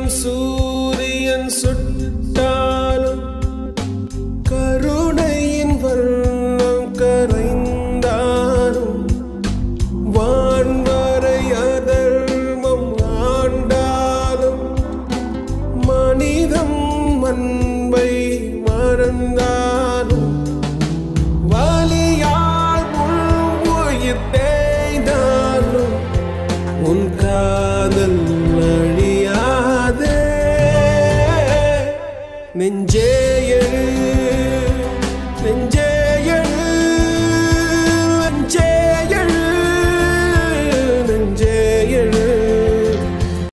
சூரியன் சுட்டாலும் கருணையின் வண்ணம் கரைந்தாலும் வான்வரை அதர்மம் ஆண்டாலும் மனிதம் அன்பை மறந்தாலும் வலியால் உயிர் தேய்ந்தாலும் உன் காதல் அழியாதே. நெஞ்சே எழு, நெஞ்சே